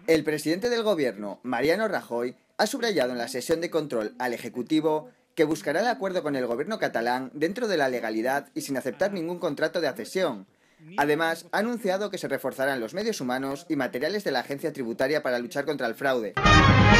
El presidente del Gobierno, Mariano Rajoy, ha subrayado en la sesión de control al Ejecutivo que buscará el acuerdo con el gobierno catalán dentro de la legalidad y sin aceptar ningún contrato de accesión. Además, ha anunciado que se reforzarán los medios humanos y materiales de la agencia tributaria para luchar contra el fraude.